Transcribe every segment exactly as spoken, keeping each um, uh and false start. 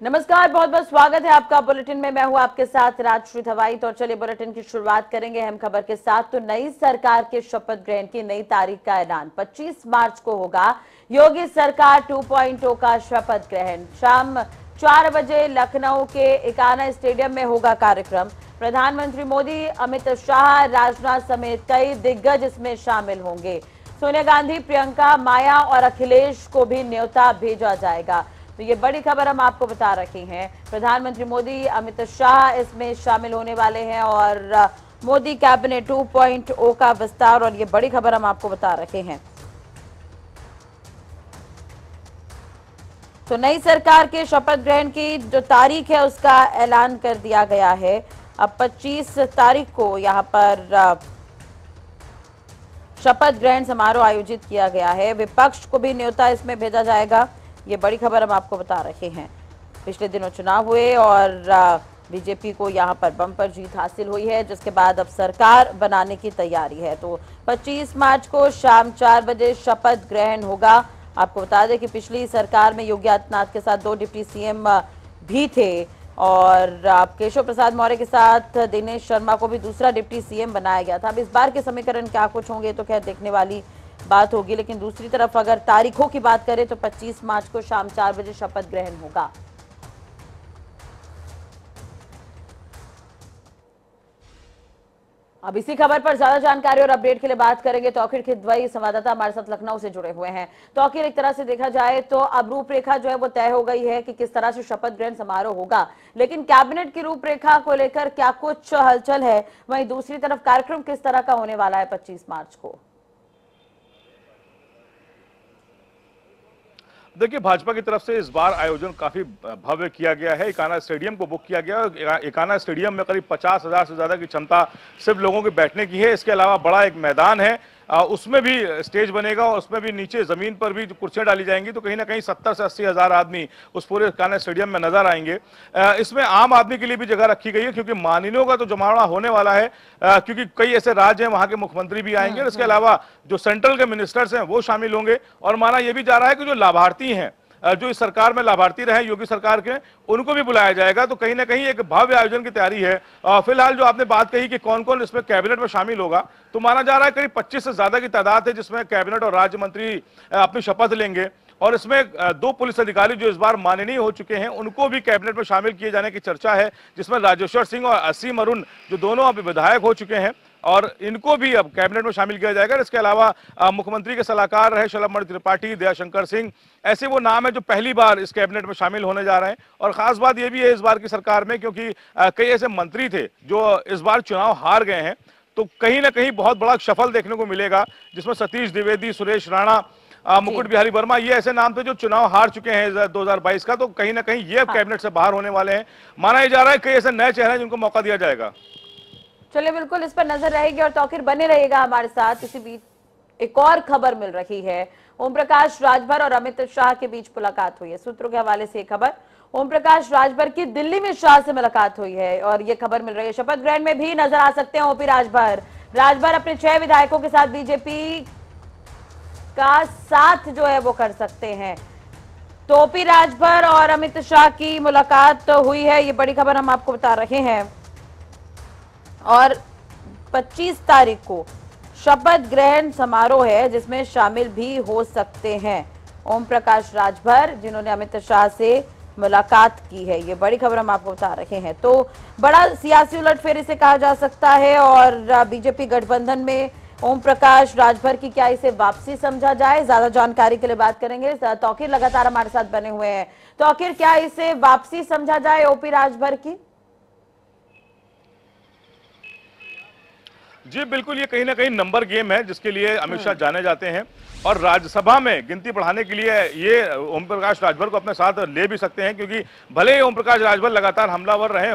नमस्कार, बहुत बहुत स्वागत है आपका बुलेटिन में। मैं हूं आपके साथ राजश्री धवाई। तो चलिए बुलेटिन की शुरुआत करेंगे अहम खबर के साथ। तो नई सरकार के शपथ ग्रहण की नई तारीख का ऐलान पच्चीस मार्च को होगा। योगी सरकार टू पॉइंट ओ का शपथ ग्रहण शाम चार बजे लखनऊ के इकाना स्टेडियम में होगा कार्यक्रम। प्रधानमंत्री मोदी, अमित शाह, राजनाथ समेत कई दिग्गज इसमें शामिल होंगे। सोनिया गांधी, प्रियंका, माया और अखिलेश को भी न्योता भेजा जाएगा। तो ये बड़ी खबर हम आपको बता रहे हैं। प्रधानमंत्री मोदी, अमित शाह इसमें शामिल होने वाले हैं और Modi cabinet two point O का विस्तार, और ये बड़ी खबर हम आपको बता रहे हैं। तो नई सरकार के शपथ ग्रहण की जो तारीख है उसका ऐलान कर दिया गया है। अब पच्चीस तारीख को यहाँ पर शपथ ग्रहण समारोह आयोजित किया गया है। विपक्ष को भी न्योता इसमें भेजा जाएगा। ये बड़ी खबर हम आपको बता रहे हैं। पिछले दिनों चुनाव हुए और बीजेपी को यहां पर बम्पर जीत हासिल हुई है, जिसके बाद अब सरकार बनाने की तैयारी है। तो पच्चीस मार्च को शाम चार बजे शपथ ग्रहण होगा। आपको बता दें कि पिछली सरकार में योगी आदित्यनाथ के साथ दो डिप्टी सीएम भी थे और केशव प्रसाद मौर्य के साथ दिनेश शर्मा को भी दूसरा डिप्टी सीएम बनाया गया था। अब इस बार के समीकरण क्या कुछ होंगे तो खैर देखने वाली बात होगी। लेकिन दूसरी तरफ अगर तारीखों की बात करें तो पच्चीस मार्च को शाम चार बजे शपथ ग्रहण होगा। अब इसी खबर पर ज्यादा जानकारी और अपडेट के लिए बात करेंगे तौकीर खिदवई, संवाददाता हमारे साथ लखनऊ से जुड़े हुए हैं। तौकीर, एक तरह से देखा जाए तो अब रूपरेखा जो है वो तय हो गई है कि किस तरह से शपथ ग्रहण समारोह होगा, लेकिन कैबिनेट की रूपरेखा को लेकर क्या कुछ हलचल है? वहीं दूसरी तरफ कार्यक्रम किस तरह का होने वाला है पच्चीस मार्च को? देखिए, भाजपा की तरफ से इस बार आयोजन काफी भव्य किया गया है। इकाना स्टेडियम को बुक किया गया। इकाना स्टेडियम में करीब पचास हजार से ज्यादा की क्षमता सिर्फ लोगों के बैठने की है। इसके अलावा बड़ा एक मैदान है, उसमें भी स्टेज बनेगा और उसमें भी नीचे जमीन पर भी कुर्सियां डाली जाएंगी। तो कहीं ना कहीं सत्तर से अस्सी हजार आदमी उस पूरे इकाना स्टेडियम में नजर आएंगे। इसमें आम आदमी के लिए भी जगह रखी गई है, क्योंकि माननीयों का तो जमावड़ा होने वाला है, क्योंकि कई ऐसे राज्य हैं वहां के मुख्यमंत्री भी आएंगे और इसके अलावा जो सेंट्रल के मिनिस्टर्स हैं वो शामिल होंगे। और माना यह भी जा रहा है कि जो लाभार्थी हैं, जो इस सरकार में लाभार्थी रहे योगी सरकार के, उनको भी बुलाया जाएगा। तो कहीं ना कहीं एक भव्य आयोजन की तैयारी है। फिलहाल जो आपने बात कही कि कौन कौन इसमें कैबिनेट में शामिल होगा, तो माना जा रहा है करीब पच्चीस से ज्यादा की तादाद है जिसमें कैबिनेट और राज्य मंत्री अपनी शपथ लेंगे। और इसमें दो पुलिस अधिकारी जो इस बार माननीय हो चुके हैं उनको भी कैबिनेट में शामिल किए जाने की चर्चा है, जिसमें राजेश्वर सिंह और असीम अरुण जो दोनों अभी विधायक हो चुके हैं और इनको भी अब कैबिनेट में शामिल किया जाएगा। इसके अलावा मुख्यमंत्री के सलाहकार रहे शलभमणि त्रिपाठी, दयाशंकर सिंह, ऐसे वो नाम है जो पहली बार इस कैबिनेट में शामिल होने जा रहे हैं। और खास बात यह भी है इस बार की सरकार में, क्योंकि कई ऐसे मंत्री थे जो इस बार चुनाव हार गए हैं, तो कहीं ना कहीं बहुत बड़ा शफल देखने को मिलेगा, जिसमें सतीश द्विवेदी, सुरेश राणा, मुकुट बिहारी वर्मा, ये ऐसे नाम थे जो चुनाव हार चुके हैं दो हज़ार बाईस का। तो कहीं ना कहीं ये हाँ। कैबिनेट से बाहर होने वाले हैं। माना जा रहा है कई ऐसे नए चेहरे हैं जिनको मौका दिया जाएगा। चलिए, बिल्कुल इस पर नजर रहेगी और तौकीर बने रहेगा हमारे साथ। इसी बीच एक और खबर मिल रही है। ओम प्रकाश राजभर और अमित शाह के बीच मुलाकात हुई है। सूत्रों के हवाले से खबर, ओम प्रकाश राजभर की दिल्ली में शाह से मुलाकात हुई है और ये खबर मिल रही है शपथ ग्रहण में भी नजर आ सकते हैं ओपी राजभर। राजभर अपने छह विधायकों के साथ बीजेपी का साथ जो है वो कर सकते हैं। तो ओपी राजभर और अमित शाह की मुलाकात हुई है, ये बड़ी खबर हम आपको बता रहे हैं। और पच्चीस तारीख को शपथ ग्रहण समारोह है जिसमें शामिल भी हो सकते हैं ओम प्रकाश राजभर, जिन्होंने अमित शाह से मुलाकात की है। ये बड़ी खबर हम आपको बता रहे हैं। तो बड़ा सियासी उलटफेर इसे कहा जा सकता है और बीजेपी गठबंधन में ओम प्रकाश राजभर की क्या इसे वापसी समझा जाए? ज्यादा जानकारी के लिए बात करेंगे। तौकीर लगातार हमारे साथ बने हुए हैं। तौकीर, क्या इसे वापसी समझा जाए ओपी राजभर की? जी बिल्कुल, ये कहीं ना कहीं नंबर गेम है जिसके लिए अमित शाह जाने जाते हैं और राज्यसभा में गिनती बढ़ाने के लिए ये ओम प्रकाश राजभर को अपने साथ ले भी सकते हैं, क्योंकि भले ही ओम प्रकाश राजभर लगातार हमलावर रहे हों,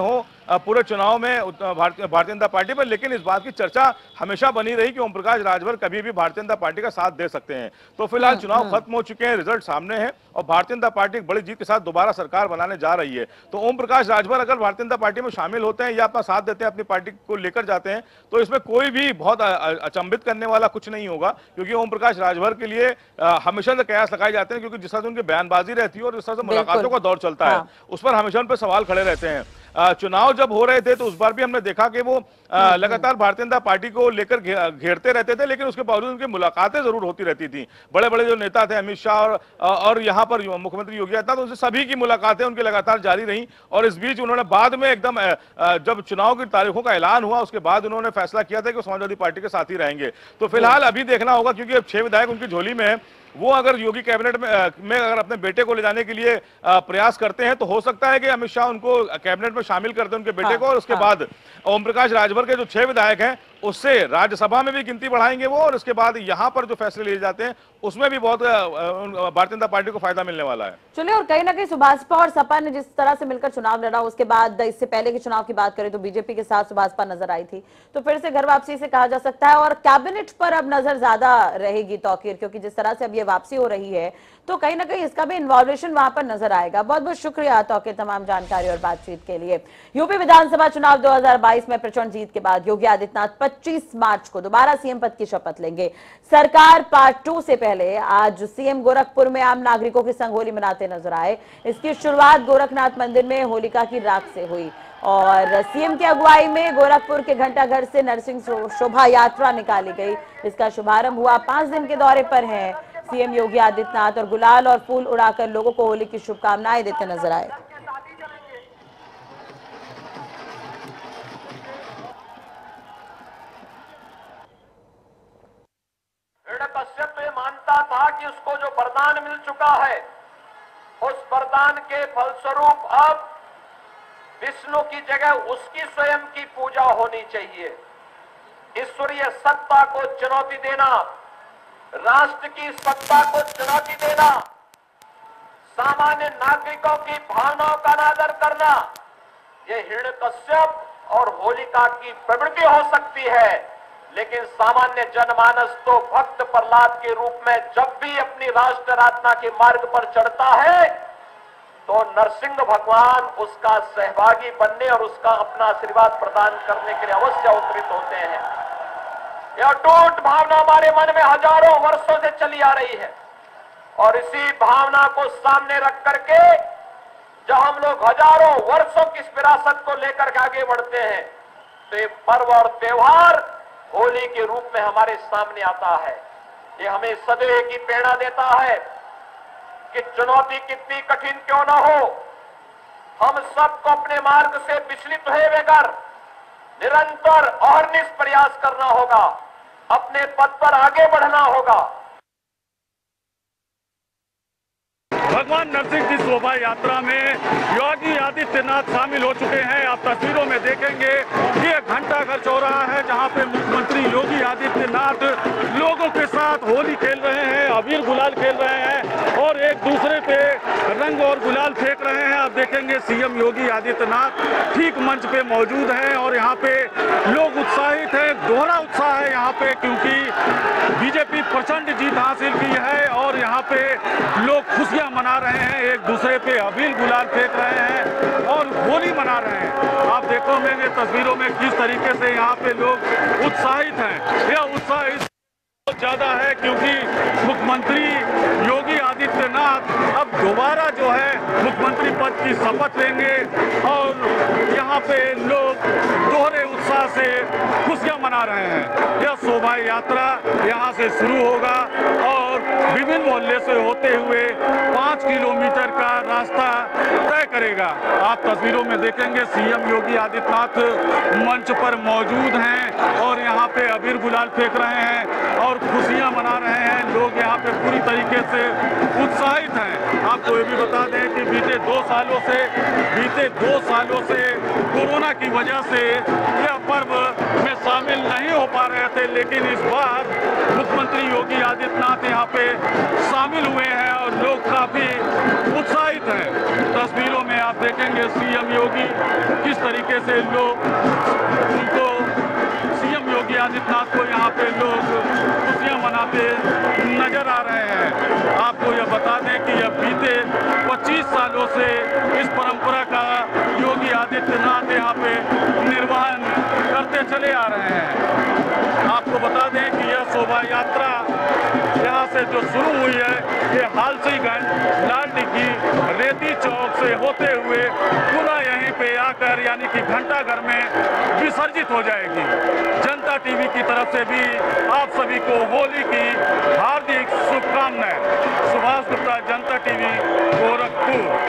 पूरे चुनाव में भारतीय भारतीय जनता पार्टी पर, लेकिन इस बात की चर्चा हमेशा बनी रही कि ओम प्रकाश राजभर कभी भी भारतीय जनता पार्टी का साथ दे सकते हैं। तो फिलहाल चुनाव खत्म हो चुके हैं, रिजल्ट सामने है और भारतीय जनता पार्टी एक बड़ी जीत के साथ दोबारा सरकार बनाने जा रही है। तो ओम प्रकाश राजभर अगर भारतीय जनता पार्टी में शामिल होते हैं या अपना साथ देते हैं, अपनी पार्टी को लेकर जाते हैं, तो इसमें कोई भी बहुत अचंभित करने वाला कुछ नहीं होगा, क्योंकि ओम प्रकाश राजभर के लिए हमेशा से कयास लगाए जाते हैं, क्योंकि जिस तरह से उनकी बयानबाजी रहती है और जिस तरह से मुलाकातों का दौर चलता है, उस पर हमेशा उन पर सवाल खड़े रहते हैं। चुनाव जब हो रहे थे तो उस बार भी हमने देखा कि वो लगातार भारतीय जनता पार्टी को लेकर घेरते रहते थे, लेकिन उसके बावजूद उनकी मुलाकातें जरूर होती रहती थी। बड़े बड़े जो नेता थे, अमित शाह और और यहाँ पर मुख्यमंत्री योगी आदित्यनाथ, तो उनसे सभी की मुलाकातें उनकी लगातार जारी रहीं। और इस बीच उन्होंने बाद में एकदम जब चुनाव की तारीखों का ऐलान हुआ, उसके बाद उन्होंने फैसला किया था कि समाजवादी पार्टी के साथ ही रहेंगे। तो फिलहाल अभी देखना होगा, क्योंकि अब छह विधायक उनकी झोली में है, वो अगर योगी कैबिनेट में में अगर अपने बेटे को ले जाने के लिए प्रयास करते हैं तो हो सकता है कि अमित शाह उनको कैबिनेट में शामिल कर दें, उनके बेटे हाँ, को, और उसके हाँ। बाद ओम प्रकाश राजभर के जो छह विधायक हैं उससे राज्यसभा में भी गिनती बढ़ाएंगे वो, और उसके बाद यहां पर जो फैसले लिए जाते हैं उसमें भी बहुत भारतीय जनता पार्टी को फायदा मिलने वाला है। चलिए, और कहीं ना कहीं सुभाषपा और सपा ने जिस तरह से मिलकर चुनाव लड़ा, उसके बाद इससे पहले के चुनाव की बात करें तो बीजेपी के साथ सुभाषपा नजर आई थी, तो फिर से घर वापसी से कहा जा सकता है। और कैबिनेट पर अब नजर ज्यादा रहेगी तौकीर, क्योंकि जिस तरह से अब ये वापसी हो रही है तो कहीं ना कहीं इसका भी इन्वॉल्वेशन वहां पर नजर आएगा। बहुत बहुत शुक्रिया तौकीर तमाम जानकारी और बातचीत के लिए। यूपी विधानसभा चुनाव दो हजार बाईस में प्रचंड जीत के बाद योगी आदित्यनाथ पच्चीस मार्च को दोबारा सीएम पद की शपथ लेंगे। सरकार पार्ट टू से पहले आज सीएम गोरखपुर में आम नागरिकों की संग होली मनाते नजर आए। इसकी शुरुआत गोरखनाथ मंदिर में होलिका की राख से हुई और सीएम की अगुवाई में गोरखपुर के घंटाघर से नरसिंह शोभा यात्रा निकाली गई। इसका शुभारंभ हुआ। पांच दिन के दौरे पर हैं सीएम योगी आदित्यनाथ और गुलाल और फूल उड़ाकर लोगों को होली की शुभकामनाएं देते नजर आए। कश्यप तो ये मानता था कि उसको जो वरदान मिल चुका है, उस वरदान के फलस्वरूप अब विष्णु की जगह उसकी स्वयं की पूजा होनी चाहिए। ईश्वरीय सत्ता को चुनौती देना, राष्ट्र की सत्ता को चुनौती देना, सामान्य नागरिकों की भावनाओं का अनादर करना, ये हिरण्यकश्यप और होलिका की प्रवृत्ति हो सकती है, लेकिन सामान्य जनमानस तो भक्त प्रहलाद के रूप में जब भी अपनी राष्ट्र आराधना के मार्ग पर चढ़ता है तो नरसिंह भगवान उसका सहभागी बनने और उसका अपना आशीर्वाद प्रदान करने के लिए अवश्य अवतरित होते हैं। यह अटूट भावना हमारे मन में हजारों वर्षों से चली आ रही है और इसी भावना को सामने रख करके जब हम लोग हजारों वर्षों की इस विरासत को लेकर के आगे बढ़ते हैं तो ये पर्व और त्योहार होली के रूप में हमारे सामने आता है। ये हमें सदैव की प्रेरणा देता है कि चुनौती कितनी कठिन क्यों न हो, हम सबको अपने मार्ग से विचलित हुए बगैर निरंतर और निष्प्रयास करना होगा, अपने पद पर आगे बढ़ना होगा। भगवान नरसिंह की शोभा यात्रा में योगी आदित्यनाथ शामिल हो चुके हैं। आप तस्वीरों में देखेंगे ये घंटाघर चौराहा है जहां पे मुख्यमंत्री योगी आदित्यनाथ लोगों के साथ होली खेल रहे हैं, अबीर गुलाल खेल रहे हैं और एक दूसरे पे रंग और गुलाल फेंक रहे हैं। आप देखेंगे सीएम योगी आदित्यनाथ ठीक मंच पे मौजूद हैं और यहाँ पे लोग उत्साहित हैं, दोहरा उत्साह है यहाँ पे, क्योंकि बीजेपी प्रचंड जीत हासिल की है और यहाँ पे लोग खुशियां मना रहे हैं, एक दूसरे पे अबीर गुलाल फेंक रहे हैं और होली मना रहे हैं। आप देखोगे तस्वीरों में किस तरीके से यहाँ पे लोग उत्साहित हैं। यह उत्साह इस बहुत ज्यादा है क्योंकि मुख्यमंत्री योगी आदित्यनाथ अब दोबारा जो है मुख्यमंत्री पद की शपथ लेंगे और यहाँ पे लोग दोहरे उत्साह से खुशियां मना रहे हैं। यह शोभा यात्रा यहाँ से शुरू होगा और विभिन्न मोहल्ले से होते हुए पाँच किलोमीटर का रास्ता तय करेगा। आप तस्वीरों में देखेंगे सीएम योगी आदित्यनाथ मंच पर मौजूद हैं और यहाँ पे अबीर गुलाल फेंक रहे हैं और खुशियां मना रहे हैं। लोग यहाँ पे पूरी तरीके से उत्साहित हैं। आपको ये भी बता दें कि बीते दो सालों से बीते दो सालों से कोरोना की वजह से यह पर्व में शामिल शामिल नहीं हो पा रहे थे, लेकिन इस बार मुख्यमंत्री योगी आदित्यनाथ यहाँ पे शामिल हुए हैं और लोग काफी उत्साहित हैं। तस्वीरों में आप देखेंगे सीएम योगी किस तरीके से लोग उनको सीएम योगी आदित्यनाथ को यहाँ पे लोग खुशियां मनाते नजर आ रहे हैं। आपको यह बता दें कि यह बीते पच्चीस सालों से इस परंपरा का योगी आदित्यनाथ यहाँ पे निर्वहन करते चले आ रहे हैं। आपको बता दें कि यह शोभा यात्रा यहाँ से जो शुरू हुई है, ये हालसीगंज लाल डिग्गी रेती चौक से होते हुए पूरा यहीं पे आकर यानी कि घंटाघर में विसर्जित हो जाएगी। जनता टीवी की तरफ से भी आप सभी को होली की हार्दिक शुभकामनाएं। सुभाष गुप्ता, जनता टीवी, गोरखपुर।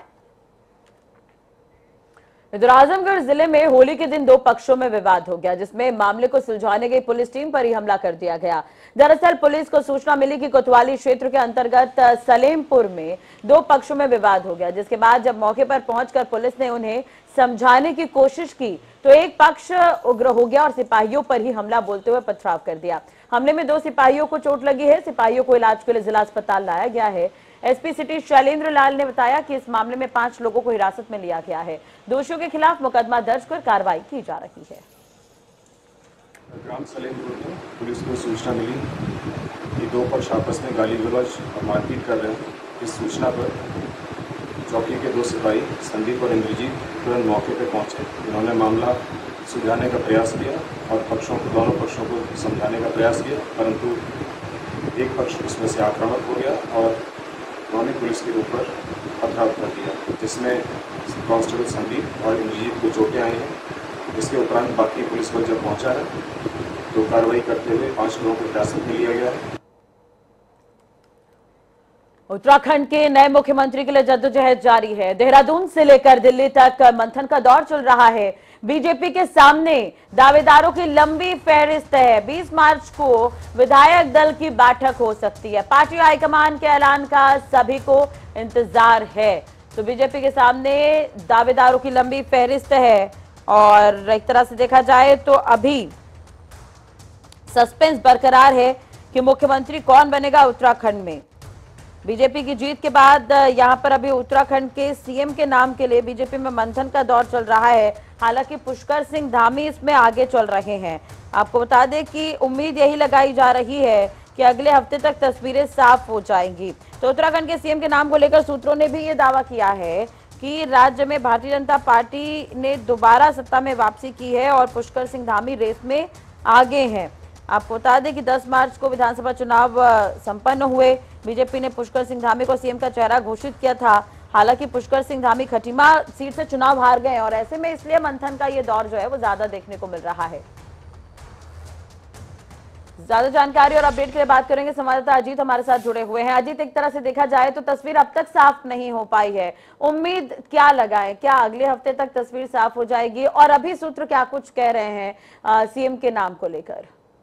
इधर आजमगढ़ जिले में होली के दिन दो पक्षों में विवाद हो गया, जिसमें मामले को सुलझाने गई पुलिस टीम पर ही हमला कर दिया गया। दरअसल पुलिस को सूचना मिली कि कोतवाली क्षेत्र के अंतर्गत सलेमपुर में दो पक्षों में विवाद हो गया, जिसके बाद जब मौके पर पहुंचकर पुलिस ने उन्हें समझाने की कोशिश की तो एक पक्ष उग्र हो गया और सिपाहियों पर ही हमला बोलते हुए पथराव कर दिया। हमले में दो सिपाहियों को चोट लगी है। सिपाहियों को इलाज के लिए जिला अस्पताल लाया गया है। एसपी सिटी शैलेंद्र लाल ने बताया कि इस मामले में पांच लोगों को हिरासत में लिया गया है। दोषियों के खिलाफ मुकदमा दर्ज कर कार्रवाई की जा रही है। ग्राम सलेमपुर में पुलिस को सूचना मिली कि दो पक्ष आपस में गाली गलौज और मारपीट कर रहे हैं। इस सूचना पर चौकी के दो सिपाही संदीप और इंद्रजीत तुरंत मौके पर पहुंचे। उन्होंने मामला सुलझाने का प्रयास किया और पक्षों को दोनों पक्षों को समझाने का प्रयास किया, परंतु एक पक्ष उसमें से आक्रामक हो गया और उन्होंने पुलिस के ऊपर पथराव कर दिया, जिसमें कांस्टेबल संदीप और इंद्रजीत को चोटें आई हैं। इसके उपरांत बाकी पुलिस बल जब पहुंचा है तो कार्रवाई करते हुए पांच लोगों को हिरासत में लिया गया है। उत्तराखंड के नए मुख्यमंत्री के लिए जद्दोजहद जारी है। देहरादून से लेकर दिल्ली तक मंथन का दौर चल रहा है। बीजेपी के सामने दावेदारों की लंबी फहरिस्त है। बीस मार्च को विधायक दल की बैठक हो सकती है। पार्टी हाईकमान के ऐलान का सभी को इंतजार है। तो बीजेपी के सामने दावेदारों की लंबी फहरिस्त है और एक तरह से देखा जाए तो अभी सस्पेंस बरकरार है कि मुख्यमंत्री कौन बनेगा उत्तराखंड में। बीजेपी की जीत के बाद यहां पर अभी उत्तराखंड के सीएम के नाम के लिए बीजेपी में मंथन का दौर चल रहा है। हालांकि पुष्कर सिंह धामी इसमें आगे चल रहे हैं। आपको बता दें कि उम्मीद यही लगाई जा रही है कि अगले हफ्ते तक तस्वीरें साफ हो जाएंगी। तो उत्तराखंड के सीएम के नाम को लेकर सूत्रों ने भी ये दावा किया है कि राज्य में भारतीय जनता पार्टी ने दोबारा सत्ता में वापसी की है और पुष्कर सिंह धामी रेस में आगे हैं। आपको बता दें कि दस मार्च को विधानसभा चुनाव संपन्न हुए। बीजेपी ने पुष्कर सिंह धामी को सीएम का चेहरा घोषित किया था। हालांकि पुष्कर सिंह धामी खटीमा सीट से चुनाव हार गए और ऐसे में इसलिए मंथन का ये दौर जो है वो ज्यादा देखने को मिल रहा है। ज्यादा जानकारी और अपडेट के लिए बात करेंगे, संवाददाता अजीत हमारे साथ जुड़े हुए हैं। अजीत, एक तरह से देखा जाए तो तस्वीर अब तक साफ नहीं हो पाई है, उम्मीद क्या लगाएं? क्या अगले हफ्ते तक तस्वीर साफ हो जाएगी? और अभी सूत्र क्या कुछ कह रहे हैं सीएम के नाम को लेकर?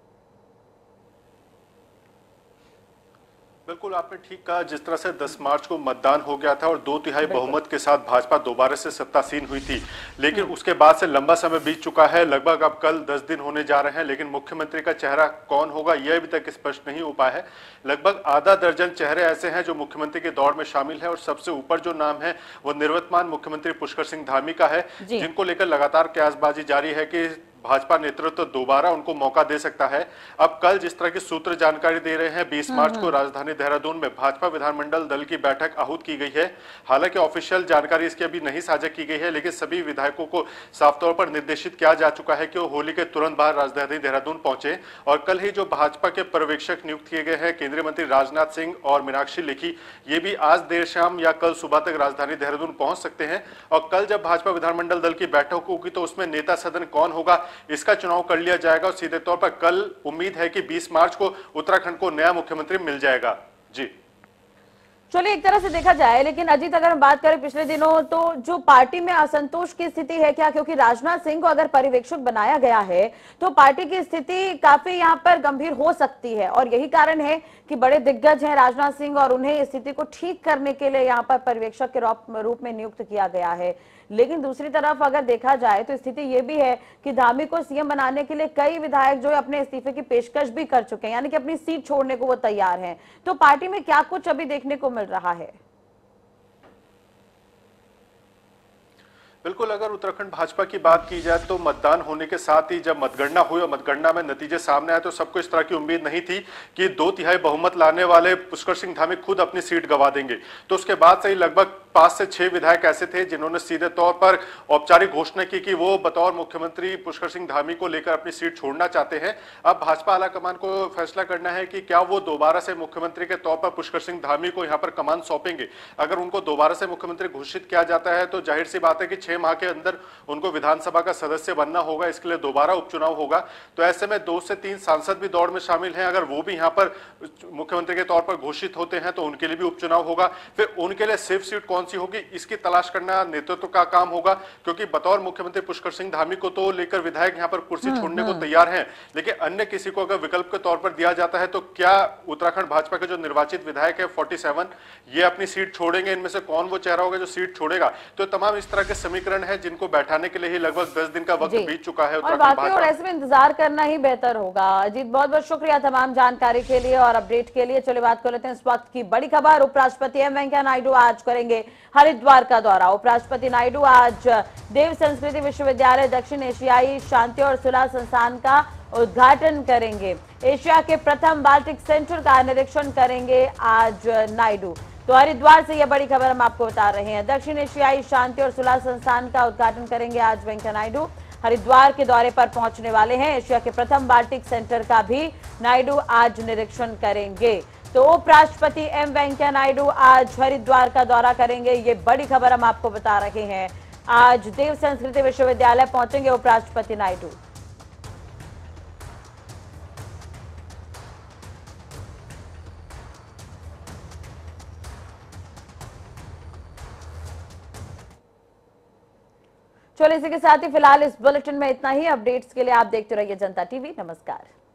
बिल्कुल आपने ठीक कहा। जिस तरह से दस मार्च को मतदान हो गया था और दो तिहाई बहुमत के साथ भाजपा दोबारा से सत्तासीन हुई थी, लेकिन उसके बाद से लंबा समय बीत चुका है। लगभग अब कल दस दिन होने जा रहे हैं, लेकिन मुख्यमंत्री का चेहरा कौन होगा यह अभी तक स्पष्ट नहीं हो पाया है। लगभग आधा दर्जन चेहरे ऐसे हैं जो मुख्यमंत्री के दौड़ में शामिल है और सबसे ऊपर जो नाम है वो निवर्तमान मुख्यमंत्री पुष्कर सिंह धामी का है, जिनको लेकर लगातार कयासबाजी जारी है कि भाजपा नेतृत्व दोबारा उनको मौका दे सकता है। अब कल जिस तरह की सूत्र जानकारी दे रहे हैं, बीस मार्च को राजधानी देहरादून में भाजपा विधानमंडल दल की बैठक आहूत की गई है। हालांकि ऑफिशियल जानकारी इसकी अभी नहीं साझा की गई है, लेकिन सभी विधायकों को साफ तौर पर निर्देशित किया जा चुका है कि वो होली के तुरंत बाद राजधानी देहरादून पहुंचे। और कल ही जो भाजपा के पर्यवेक्षक नियुक्त किए गए हैं केंद्रीय मंत्री राजनाथ सिंह और मीनाक्षी लेखी, ये भी आज देर शाम या कल सुबह तक राजधानी देहरादून पहुंच सकते हैं। और कल जब भाजपा विधानमंडल दल की बैठक होगी तो उसमें नेता सदन कौन होगा इसका चुनाव कर लिया जाएगा। और सीधे तौर पर कल उम्मीद है कि बीस मार्च को उत्तराखंड को नया मुख्यमंत्री मिल जाएगा। जी चलिए, एक तरह से देखा जाए, लेकिन अजीत अगर हम बात करें पिछले दिनों तो जो पार्टी में असंतोष की स्थिति है क्या? क्योंकि राजनाथ सिंह को अगर पर्यवेक्षक बनाया गया है तो पार्टी की स्थिति काफी यहाँ पर गंभीर हो सकती है और यही कारण है कि बड़े दिग्गज हैं राजनाथ सिंह और उन्हें स्थिति को ठीक करने के लिए यहाँ पर पर्यवेक्षक के रूप में नियुक्त किया गया है। लेकिन दूसरी तरफ अगर देखा जाए तो स्थिति ये भी है कि धामी को सीएम बनाने के लिए कई विधायक जो है अपने इस्तीफे की पेशकश भी कर चुके हैं, यानी कि अपनी सीट छोड़ने को वो तैयार हैं। तो पार्टी में क्या कुछ अभी देखने को मिल रहा है? बिल्कुल, अगर उत्तराखंड भाजपा की बात की जाए तो मतदान होने के साथ ही जब मतगणना हुई और मतगणना में नतीजे सामने आए तो सबको इस तरह की उम्मीद नहीं थी कि दो तिहाई बहुमत लाने वाले पुष्कर सिंह धामी खुद अपनी सीट गंवा देंगे। तो उसके बाद से ही लगभग पांच से छह विधायक ऐसे थे जिन्होंने सीधे तौर पर औपचारिक घोषणा की कि वो बतौर मुख्यमंत्री पुष्कर सिंह धामी को लेकर अपनी सीट छोड़ना चाहते हैं। अब भाजपा आलाकमान को फैसला करना है कि क्या वो दोबारा से मुख्यमंत्री के तौर पर पुष्कर सिंह धामी को यहाँ पर कमान सौंपेंगे। अगर उनको दोबारा से मुख्यमंत्री घोषित किया जाता है तो जाहिर सी बात है कि छह माह के अंदर उनको विधानसभा का सदस्य बनना होगा, इसके लिए दोबारा उपचुनाव होगा। तो ऐसे में दो से तीन सांसद भी दौड़ में शामिल हैं। अगर वो भी यहाँ पर मुख्यमंत्री के तौर पर घोषित होते हैं तो उनके लिए भी उपचुनाव होगा। फिर उनके लिए सेफ सीट कौन सी होगी इसकी तलाश करना नेतृत्व का काम होगा, क्योंकि बतौर मुख्यमंत्री पुष्कर सिंह धामी को तो लेकर विधायक यहाँ पर कुर्सी छोड़ने को तैयार हैं, लेकिन अन्य किसी को अगर विकल्प के तौर पर दिया जाता है तो क्या उत्तराखंड भाजपा के जो निर्वाचित विधायक है सैंतालीस, ये अपनी सीट छोड़ेंगे? इनमें से कौन वो चेहरा होगा जो सीट छोड़ेगा? तो तमाम इस तरह के समीकरण है जिनको बैठाने के लिए ही लगभग दस दिन का वक्त बीत चुका है। और बाकी और ऐसे में इंतजार करना ही बेहतर होगा। अजीत, बहुत बहुत शुक्रिया तमाम जानकारी के लिए और अपडेट के लिए। चलिए बात कर लेते हैं इस वक्त की बड़ी खबर। उपराष्ट्रपति एम वेंकैया नायडू आज करेंगे हरिद्वार का दौरा। उपराष्ट्रपति नायडू आज देव संस्कृति विश्वविद्यालय दक्षिण एशियाई शांति और सुलह संस्थान का उद्घाटन करेंगे। एशिया के प्रथम बाल्टिक सेंटर का निरीक्षण करेंगे आज नायडू। तो हरिद्वार से यह बड़ी खबर हम आपको बता रहे हैं। दक्षिण एशियाई शांति और सुलह संस्थान का उद्घाटन करेंगे आज वेंकैया नायडू। हरिद्वार के दौरे पर पहुंचने वाले हैं। एशिया के प्रथम बाल्टिक सेंटर का भी नायडू आज निरीक्षण करेंगे। तो उपराष्ट्रपति एम वेंकैया नायडू आज हरिद्वार का दौरा करेंगे, ये बड़ी खबर हम आपको बता रहे हैं। आज देव संस्कृति विश्वविद्यालय पहुंचेंगे उपराष्ट्रपति नायडू। चलो इसी के साथ ही फिलहाल इस बुलेटिन में इतना ही। अपडेट्स के लिए आप देखते रहिए जनता टीवी। नमस्कार।